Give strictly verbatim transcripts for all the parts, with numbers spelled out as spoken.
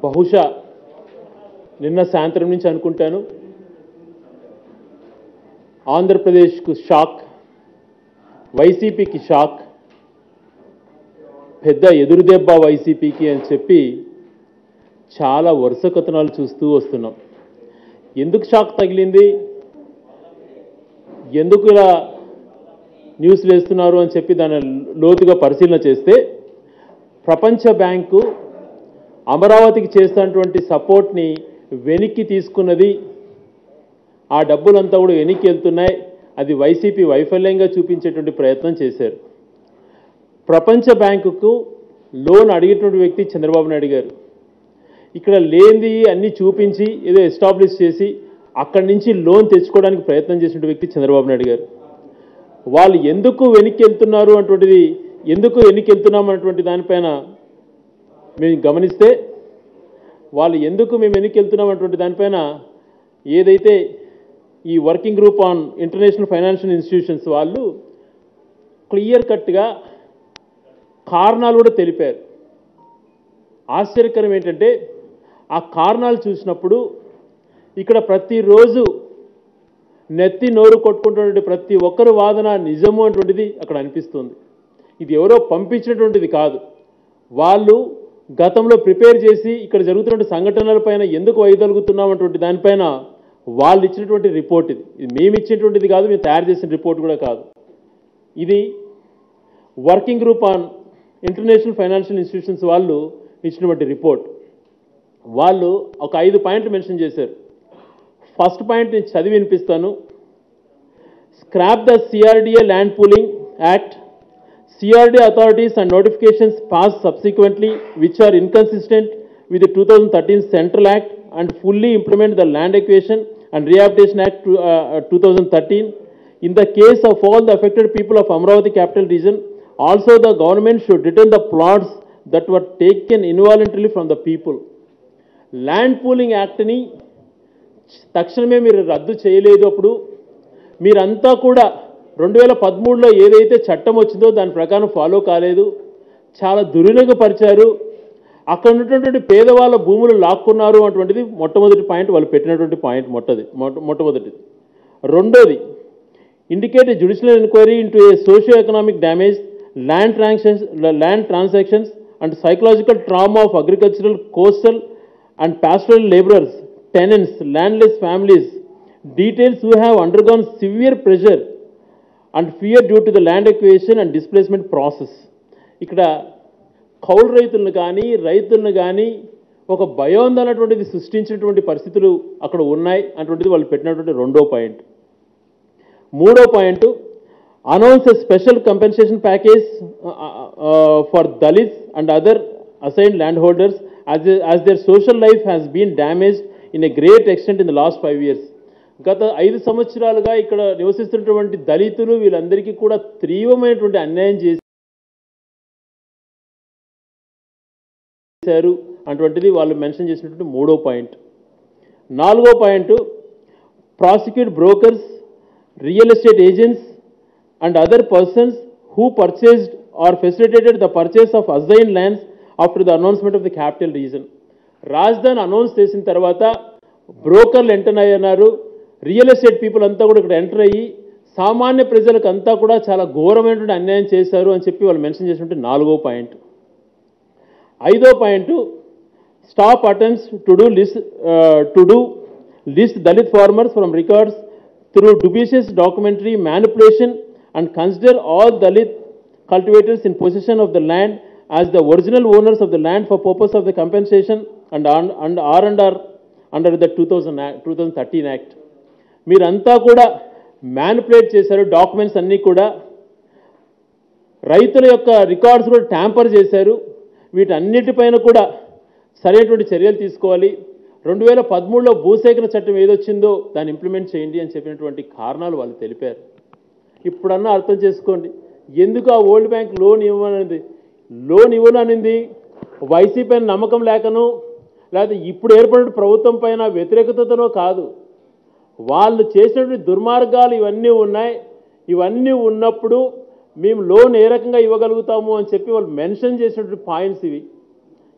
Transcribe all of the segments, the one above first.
బహుశా నిన్న సాయంత్రం నుంచి అనుకుంటాను ఆంధ్రప్రదేశ్కు షాక్, వైసీపీకి షాక్, పెద్ద ఎదురుదెబ్బ వైసీపీకి అని చెప్పి చాలా వరుస కథనాలు చూస్తూ వస్తున్నాం. ఎందుకు షాక్ తగిలింది, ఎందుకు ఇలా న్యూస్లు వేస్తున్నారు అని చెప్పి దాని లోతుగా పరిశీలన చేస్తే ప్రపంచ బ్యాంకు అమరావతికి చేస్తున్నటువంటి సపోర్ట్ని వెనక్కి తీసుకున్నది, ఆ డబ్బులంతా కూడా వెనక్కి వెళ్తున్నాయి, అది వైసీపీ వైఫల్యంగా చూపించేటువంటి ప్రయత్నం చేశారు. ప్రపంచ బ్యాంకుకు లోన్ అడిగేటువంటి వ్యక్తి చంద్రబాబు నాయుడు గారు. ఇక్కడ లేనిది అన్నీ చూపించి ఏదో ఎస్టాబ్లిష్ చేసి అక్కడి నుంచి లోన్ తెచ్చుకోవడానికి ప్రయత్నం చేసిన వ్యక్తి చంద్రబాబు నాయుడు గారు. వాళ్ళు ఎందుకు వెనక్కి వెళ్తున్నారు అటువంటిది, ఎందుకు వెనక్కి వెళ్తున్నాం అన్నటువంటి దానిపైన మేము గమనిస్తే, వాళ్ళు ఎందుకు మేము వెనక్కి వెళ్తున్నాం అటువంటి దానిపైన ఏదైతే ఈ working group on international financial institutions వాళ్ళు క్లియర్ కట్గా కారణాలు కూడా తెలిపారు. ఆశ్చర్యకరం ఏంటంటే ఆ కారణాలు చూసినప్పుడు ఇక్కడ ప్రతిరోజు నెత్తి నోరు కొట్టుకుంటున్నటువంటి ప్రతి ఒక్కరు వాదన నిజము అటువంటిది అక్కడ అనిపిస్తుంది. ఇది ఎవరో పంపించినటువంటిది కాదు, వాళ్ళు గతంలో ప్రిపేర్ చేసి ఇక్కడ జరుగుతున్న సంఘటనలపైన ఎందుకు వైదొలుగుతున్నాం అటువంటి దానిపైన వాళ్ళు ఇచ్చినటువంటి రిపోర్ట్. ఇది ఇది మేము ఇచ్చినటువంటిది కాదు, మేము తయారు చేసిన రిపోర్ట్ కూడా కాదు. ఇది working group on international financial institutions వాళ్ళు ఇచ్చినటువంటి రిపోర్ట్. వాళ్ళు ఒక ఐదు పాయింట్లు మెన్షన్ చేశారు. ఫస్ట్ పాయింట్ నేను చదివి వినిపిస్తాను. Scrap the CRDA land pooling act. C R D A authorities and notifications passed subsequently which are inconsistent with the two thousand thirteen Central Act and fully implement the Land Acquisition and Rehabilitation Act to, uh, two thousand thirteen. In the case of all the affected people of Amravati Capital Region, also the government should return the plots that were taken involuntarily from the people. Land Pooling Act ni తక్షణమే మీరు రద్దు చేయలేదు. అప్పుడు మీరంతా కూడా రెండు వేల పదమూడులో ఏదైతే చట్టం వచ్చిందో దాని ప్రకారం ఫాలో కాలేదు, చాలా దుర్వినియోగపరిచారు, అక్కడ ఉన్నటువంటి పేదవాళ్ళ భూములు లాక్కున్నారు అటువంటిది మొట్టమొదటి పాయింట్ వాళ్ళు పెట్టినటువంటి పాయింట్. మొట్టది మొట్టమొదటిది. రెండోది, indicate judicial enquiry into a socio economic damage, land transactions land transactions and psychological trauma of agricultural, coastal and pastoral laborers, tenants, landless families, details who have undergone severe pressure and fear due to the land acquisition and displacement process. ఇక్కడ కౌలు రైతులను కానీ రైతులను కానీ ఒక భయోందన అటువంటిది సృష్టించినటువంటి పరిస్థితులు అక్కడ ఉన్నాయి అటువంటిది వాళ్ళు పెట్టినటువంటి రెండో పాయింట్. మూడో point, announce a special compensation package for Dalits and other assigned land holders as as their social life has been damaged in a great extent in the last five years. గత ఐదు సంవత్సరాలుగా ఇక్కడ నివసిస్తున్నటువంటి దళితులు వీళ్ళందరికీ కూడా తీవ్రమైనటువంటి అన్యాయం చేశారు అటువంటిది వాళ్ళు మెన్షన్ చేసినటువంటి మూడో పాయింట్. నాలుగో point, prosecute brokers, real estate agents and other persons who purchased or facilitated the purchase of assigned lands after the announcement of the capital region. రాజధాని అనౌన్స్ చేసిన తర్వాత బ్రోకర్లు ఎంటర్ అయ్యారు, రియల్ ఎస్టేట్ పీపుల్ అంతా కూడా ఇక్కడ enter అయ్యి సామాన్య ప్రజలకు అంతా కూడా చాలా ఘోరమైనటువంటి అన్యాయం చేశారు అని చెప్పి వాళ్ళు మెన్షన్ చేసినట్టు నాలుగో పాయింట్. ఐదో point, stop attempts to do list to do list Dalit farmers from records through dubious documentary manipulation and consider all Dalit cultivators in possession of the land as the original owners of the land for purpose of the compensation and and are under under the two thousand thirteen Act. మీరంతా కూడా manipulate చేశారు, documents అన్నీ కూడా రైతుల యొక్క records కూడా tamper చేశారు, వీటన్నిటిపైన కూడా సరైనటువంటి చర్యలు తీసుకోవాలి. రెండు వేల పదమూడులో భూసేకరణ చట్టం ఏదొచ్చిందో దాన్ని ఇంప్లిమెంట్ చేయండి అని చెప్పినటువంటి కారణాలు వాళ్ళు తెలిపారు. ఇప్పుడన్నా అర్థం చేసుకోండి, ఎందుకు ఆ వరల్డ్ బ్యాంక్ లోన్ ఇవ్వనది లోన్ ఇవ్వననింది వైసీపీ పైన నమ్మకం లేకను, లేకపోతే ఇప్పుడు ఏర్పడిన ప్రభుత్వం పైన వ్యతిరేకతలో కాదు. వాళ్ళు చేసినటువంటి దుర్మార్గాలు ఇవన్నీ ఉన్నాయి. ఇవన్నీ ఉన్నప్పుడు మేము లోన్ ఏ రకంగా ఇవ్వగలుగుతాము అని చెప్పి వాళ్ళు మెన్షన్ చేసినటువంటి పాయింట్స్ ఇవి.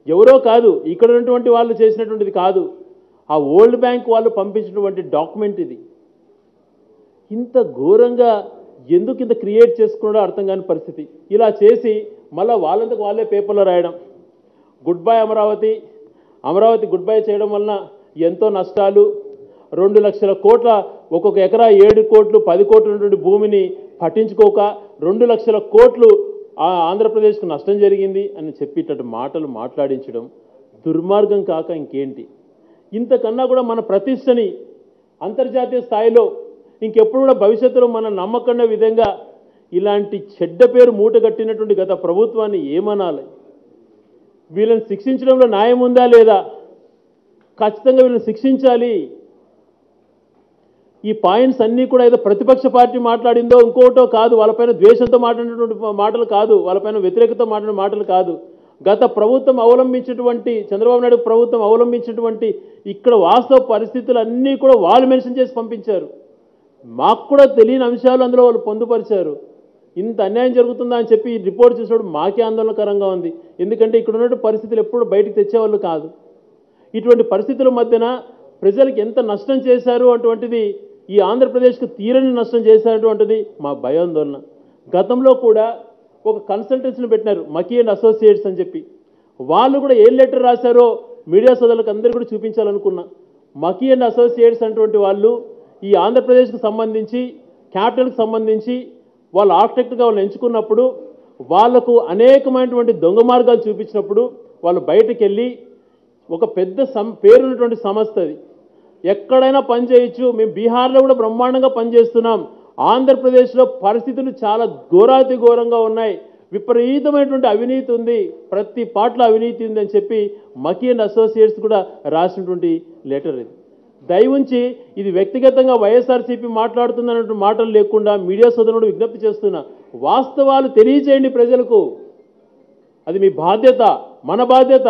ఎవరో కాదు, ఇక్కడ ఉన్నటువంటి వాళ్ళు చేసినటువంటిది కాదు, ఆ వరల్డ్ బ్యాంక్ వాళ్ళు పంపించినటువంటి డాక్యుమెంట్ ఇది. ఇంత ఘోరంగా ఎందుకు ఇంత క్రియేట్ చేసుకున్నాడో అర్థం కాని పరిస్థితి. ఇలా చేసి మళ్ళీ వాళ్ళంతకు వాళ్ళే పేపర్లో రాయడం, good bye Amaravati, Amaravati good bye చేయడం వలన ఎంతో నష్టాలు, రెండు లక్షల కోట్ల ఒక్కొక్క ఎకరా ఏడు కోట్లు పది కోట్ల ఉన్నటువంటి భూమిని పట్టించుకోక రెండు లక్షల కోట్లు ఆంధ్రప్రదేశ్కు నష్టం జరిగింది అని చెప్పేటట్టు మాటలు మాట్లాడించడం దుర్మార్గం కాక ఇంకేంటి. ఇంతకన్నా కూడా మన ప్రతిష్టని అంతర్జాతీయ స్థాయిలో ఇంకెప్పుడు కూడా భవిష్యత్తులో మన నమ్మకన్న విధంగా ఇలాంటి చెడ్డ పేరు మూటగట్టినటువంటి గత ప్రభుత్వాన్ని ఏమనాలి? వీళ్ళని శిక్షించడంలో న్యాయం ఉందా లేదా? ఖచ్చితంగా వీళ్ళని శిక్షించాలి. ఈ పాయింట్స్ అన్నీ కూడా ఏదో ప్రతిపక్ష పార్టీ మాట్లాడిందో ఇంకోటో కాదు, వాళ్ళపైన ద్వేషంతో మాట్లాడినటువంటి మాటలు కాదు, వాళ్ళపైన వ్యతిరేకత మాట్లాడిన మాటలు కాదు. గత ప్రభుత్వం అవలంబించినటువంటి చంద్రబాబు నాయుడు ప్రభుత్వం అవలంబించినటువంటి ఇక్కడ వాస్తవ పరిస్థితులు అన్నీ కూడా వాళ్ళు మెన్షన్ చేసి పంపించారు. మాకు కూడా తెలియని అంశాలు అందులో వాళ్ళు పొందుపరిచారు. ఇంత అన్యాయం జరుగుతుందా అని చెప్పి ఈ రిపోర్ట్ చూసినప్పుడు మాకే ఆందోళనకరంగా ఉంది. ఎందుకంటే ఇక్కడ ఉన్నటువంటి పరిస్థితులు ఎప్పుడు బయటికి తెచ్చేవాళ్ళు కాదు. ఇటువంటి పరిస్థితుల మధ్యన ప్రజలకు ఎంత నష్టం చేశారు అటువంటిది, ఈ ఆంధ్రప్రదేశ్కు తీరని నష్టం చేశారటువంటిది మా భయాందోళన. గతంలో కూడా ఒక కన్సల్టెన్సీని పెట్టినారు, మకీ అండ్ అసోసియేట్స్ అని చెప్పి. వాళ్ళు కూడా ఏ లెటర్ రాశారో మీడియా సోదరులకు అందరూ కూడా చూపించాలనుకున్నా. మకీ అండ్ అసోసియేట్స్ అటువంటి వాళ్ళు ఈ ఆంధ్రప్రదేశ్కు సంబంధించి క్యాపిటల్కి సంబంధించి వాళ్ళు ఆర్కిటెక్ట్గా వాళ్ళు ఎంచుకున్నప్పుడు వాళ్లకు అనేకమైనటువంటి దొంగ మార్గాలు చూపించినప్పుడు వాళ్ళు బయటకు వెళ్ళి ఒక పెద్ద సం పేరున్నటువంటి సంస్థ అది, ఎక్కడైనా పని చేయొచ్చు, మేము బీహార్లో కూడా బ్రహ్మాండంగా పనిచేస్తున్నాం, ఆంధ్రప్రదేశ్లో పరిస్థితులు చాలా ఘోరాతి ఘోరంగా ఉన్నాయి, విపరీతమైనటువంటి అవినీతి ఉంది, ప్రతి పాటలో అవినీతి ఉంది అని చెప్పి మకీ అండ్ అసోసియేట్స్ కూడా రాసినటువంటి లెటర్ ఇది. దయవుంచి ఇది వ్యక్తిగతంగా వైఎస్ఆర్సీపీ మాట్లాడుతుందన్నటువంటి మాటలు లేకుండా మీడియా సోదరుడు విజ్ఞప్తి చేస్తున్నా, వాస్తవాలు తెలియజేయండి ప్రజలకు. అది మీ బాధ్యత, మన బాధ్యత.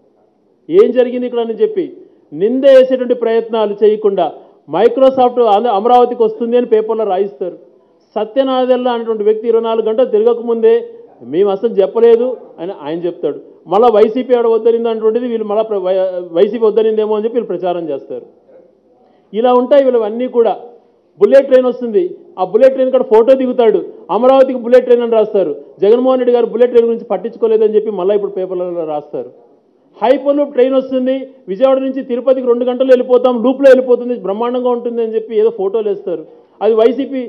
ఏం జరిగింది ఇక్కడ అని చెప్పి నింద వేసేటువంటి ప్రయత్నాలు చేయకుండా మైక్రోసాఫ్ట్ అమరావతికి వస్తుంది అని పేపర్లో రాయిస్తారు. సత్యనాదెల్ల అనేటువంటి వ్యక్తి ఇరవై నాలుగు గంటలు తిరగకముందే మేము అసలు చెప్పలేదు అని ఆయన చెప్తాడు. మళ్ళీ వైసీపీ ఆడ వద్దనింది అటువంటిది వీళ్ళు మళ్ళీ వైసీపీ వద్దనిందేమో అని చెప్పి వీళ్ళు ప్రచారం చేస్తారు. ఇలా ఉంటాయి వీళ్ళవన్నీ కూడా. బుల్లెట్ ట్రైన్ వస్తుంది, ఆ బుల్లెట్ ట్రైన్ కూడా ఫోటో దిగుతాడు, అమరావతికి బుల్లెట్ ట్రైన్ అని రాస్తారు. జగన్మోహన్ రెడ్డి గారు బుల్లెట్ ట్రైన్ గురించి పట్టించుకోలేదని చెప్పి మళ్ళీ ఇప్పుడు పేపర్లలో రాస్తారు. హైపర్ లూప్ ట్రైన్ వస్తుంది, విజయవాడ నుంచి తిరుపతికి రెండు గంటలు వెళ్ళిపోతాం, లూప్లో వెళ్ళిపోతుంది, బ్రహ్మాండంగా ఉంటుంది అని చెప్పి ఏదో ఫోటోలు వేస్తారు. అది వైసీపీ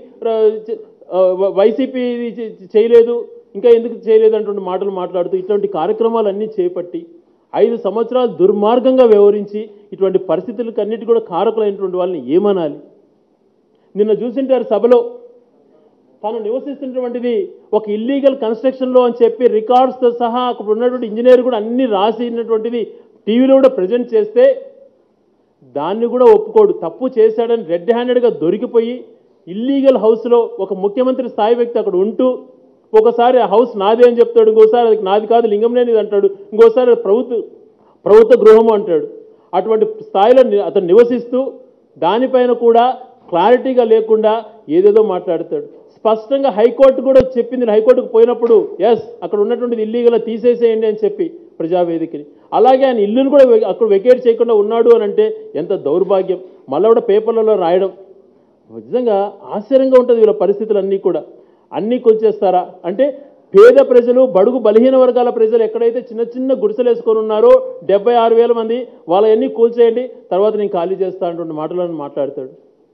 వైసీపీ చేయలేదు, ఇంకా ఎందుకు చేయలేదు అంటువంటి మాటలు మాట్లాడుతూ ఇటువంటి కార్యక్రమాలన్నీ చేపట్టి ఐదు సంవత్సరాలు దుర్మార్గంగా వ్యవహరించి ఇటువంటి పరిస్థితులకు అన్నిటి కూడా కారకులైనటువంటి వాళ్ళని ఏమనాలి? నిన్న చూసింటారు సభలో తాను నివసిస్తున్నటువంటిది ఒక ఇల్లీగల్ కన్స్ట్రక్షన్లో అని చెప్పి రికార్డ్స్తో సహా అక్కడ ఉన్నటువంటి ఇంజనీర్ కూడా అన్ని రాసినటువంటిది టీవీలో కూడా ప్రజెంట్ చేస్తే దాన్ని కూడా ఒప్పుకోడు. తప్పు చేశాడని రెడ్ హ్యాండెడ్గా దొరికిపోయి ఇల్లీగల్ హౌస్లో ఒక ముఖ్యమంత్రి స్థాయి వ్యక్తి అక్కడ ఉంటూ ఒకసారి ఆ హౌస్ నాదే అని చెప్తాడు, ఇంకోసారి అది నాది కాదు లింగంలేనిది అంటాడు, ఇంకోసారి ప్రభుత్వ ప్రభుత్వ గృహము అంటాడు. అటువంటి స్థాయిలో అతను నివసిస్తూ దానిపైన కూడా క్లారిటీగా లేకుండా ఏదేదో మాట్లాడతాడు. స్పష్టంగా హైకోర్టు కూడా చెప్పింది, హైకోర్టుకు పోయినప్పుడు ఎస్ అక్కడ ఉన్నటువంటిది ఇల్లీగల్గా తీసేసేయండి అని చెప్పి ప్రజావేదికని. అలాగే ఆయన ఇల్లును కూడా అక్కడ వెకేట్ చేయకుండా ఉన్నాడు అని అంటే ఎంత దౌర్భాగ్యం. మళ్ళీ కూడా పేపర్లలో రాయడం నిజంగా ఆశ్చర్యంగా ఉంటుంది. వీళ్ళ పరిస్థితులు అన్నీ కూడా అన్నీ కూల్చేస్తారా అంటే పేద ప్రజలు, బడుగు బలహీన వర్గాల ప్రజలు ఎక్కడైతే చిన్న చిన్న గుడిసెలు వేసుకొని ఉన్నారో డెబ్బై ఆరు వేల మంది వాళ్ళన్నీ కూల్చేయండి, తర్వాత నేను ఖాళీ చేస్తా అంటున్న మాటలను మాట్లాడతాడు.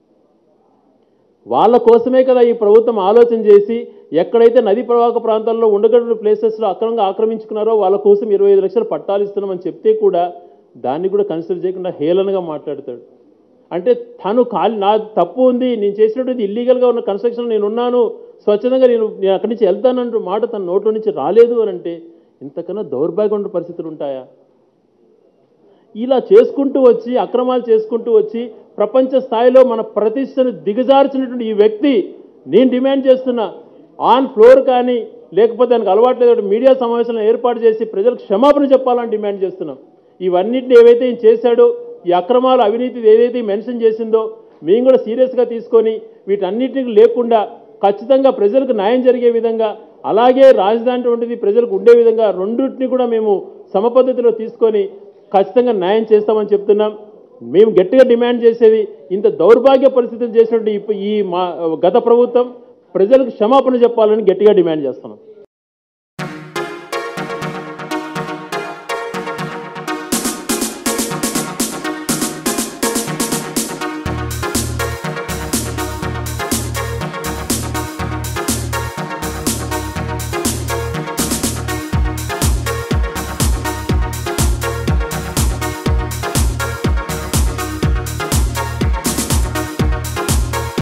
వాళ్ళ కోసమే కదా ఈ ప్రభుత్వం ఆలోచన చేసి ఎక్కడైతే నదీ ప్రవాహక ప్రాంతాల్లో ఉండగలిగిన ప్లేసెస్లో అక్రమంగా ఆక్రమించుకున్నారో వాళ్ళ కోసం ఇరవై ఐదు లక్షలు పట్టాలు ఇస్తున్నామని చెప్తే కూడా దాన్ని కూడా కన్సిడర్ చేయకుండా హేళనగా మాట్లాడతాడు. అంటే తను ఖాళీ నా తప్పు ఉంది, నేను చేసినటువంటి ఇల్లీగల్గా ఉన్న కన్స్ట్రక్షన్ నేను ఉన్నాను, స్వచ్ఛందంగా నేను నేను అక్కడి నుంచి వెళ్తానంటూ మాట తన నోట్లో నుంచి రాలేదు అని అంటే ఇంతకన్నా దౌర్భాగ్య పరిస్థితులు ఉంటాయా? ఇలా చేసుకుంటూ వచ్చి అక్రమాలు చేసుకుంటూ వచ్చి ప్రపంచ స్థాయిలో మన ప్రతిష్టను దిగజార్చినటువంటి ఈ వ్యక్తి నేను డిమాండ్ చేస్తున్నా ఆన్ ఫ్లోర్ కానీ లేకపోతే దానికి అలవాటు లేదు మీడియా సమావేశాలను ఏర్పాటు చేసి ప్రజలకు క్షమాపణ చెప్పాలని డిమాండ్ చేస్తున్నాం. ఇవన్నిటిని ఏవైతే ఈయన చేశాడో ఈ అక్రమాలు అవినీతి ఏదైతే మెన్షన్ చేసిందో మేము కూడా సీరియస్గా తీసుకొని వీటన్నిటిని లేకుండా ఖచ్చితంగా ప్రజలకు న్యాయం జరిగే విధంగా అలాగే రాజధాని అటువంటిది ప్రజలకు ఉండే విధంగా రెండింటిని కూడా మేము సమపద్ధతిలో తీసుకొని ఖచ్చితంగా న్యాయం చేస్తామని చెప్తున్నాం. మేము గట్టిగా డిమాండ్ చేసేది ఇంత దౌర్భాగ్య పరిస్థితులు చేసినట్టు ఈ మా గత ప్రభుత్వం ప్రజలకు క్షమాపణ చెప్పాలని గట్టిగా డిమాండ్ చేస్తున్నాం.